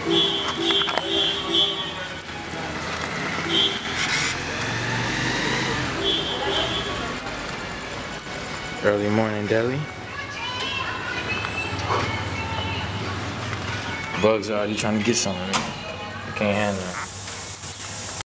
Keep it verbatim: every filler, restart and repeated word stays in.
Early morning deli. Bugs are already trying to get some of it. I can't handle it.